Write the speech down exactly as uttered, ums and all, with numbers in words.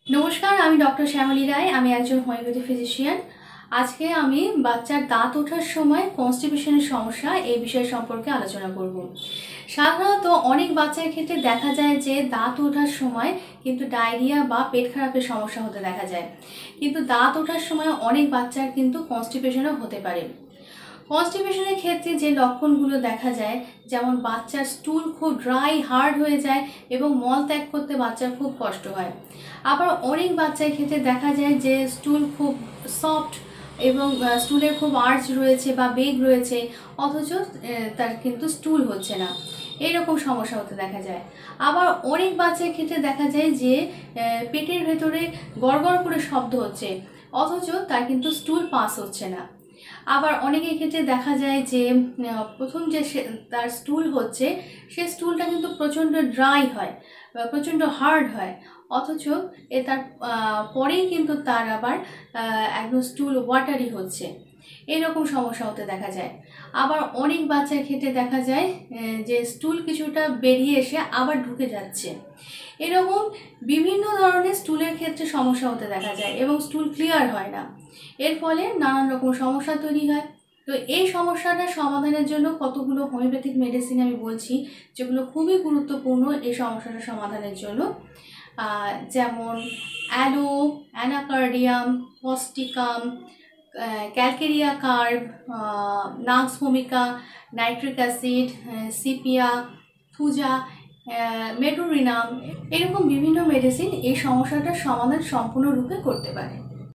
नमस्कार आमी डॉक्टर श्यामली राय आमी एकजन होमिओपैथी फिजिशियान। आज के आमी बाच्चार दाँत ओठार समय कन्स्टिपेशनेर समस्या ए विषय सम्पर्के आलोचना करब। साधारणत अनेक बाच्चार क्षेत्रे देखा जाय जे दाँत ओठार समय किन्तु डायरिया बा पेट खारापेर समस्या होते देखा जाय, किन्तु दाँत ओठार समय अनेक बाच्चार किन्तु कन्स्टिपेशनও होते पारे। कन्स्टिपेशनेर क्षेत्रे जे लक्षणगुलो देखा जाय जेमन बाच्चार स्टूल खूब ड्राई हार्ड हो जाए एबं मल त्याग करते बाच्चार खूब कष्ट हय। आबार अनेक बाच्चार क्षेत्रे देखा जाय जे स्टूल खूब सफ्ट एबं स्टूलेर खूब आर्च रयेछे बा बेग रयेछे अथच तार किन्तु स्टूल होच्छे ना, एरकम समस्या होते देखा जाय। आबार अनेक बाच्चार क्षेत्रे देखा जाय जे पेटेर भेतरे गड़गड़ करे शब्द होच्छे अथच तार किन्तु स्टूल पास होच्छे ना। आबार अनेकेर क्षेत्रे देखा जाय जे प्रथम जे तार स्टूल होच्छे से स्टूलटा किन्तु प्रचंड ड्राई हय, प्रचंड हार्ड हय अथच ए तार परेई किन्तु तार आबार एकदम स्टूल वाटारि होच्छे, एरकम समस्या होते देखा जाय। आबार अनेक बाच्चार क्षेत्रे देखा जाय जे स्टूल किछुटा बेरिये एसे आबार ढुके जाच्छे, एरकम विभिन्न धरनेर स्टूलेर क्षेत्रे समस्या होते देखा जाय एबं स्टूल क्लियर हय ना, एर फले नानान रकम समस्या तैरि हय। तो এই সমস্যাটা সমাধানের জন্য কতগুলো হোমিওপ্যাথিক মেডিসিন আমি বলছি যেগুলো খুবই গুরুত্বপূর্ণ এই সমস্যাটা সমাধানের জন্য, যেমন অ্যালো, অ্যানাকার্ডিয়াম, পস্টিকাম, calcarea carb, nux vomica, nitric acid, sepia, thuja, medorrhinum, এরকম বিভিন্ন মেডিসিন এই সমস্যাটার সমাধান সম্পূর্ণরূপে করতে পারে।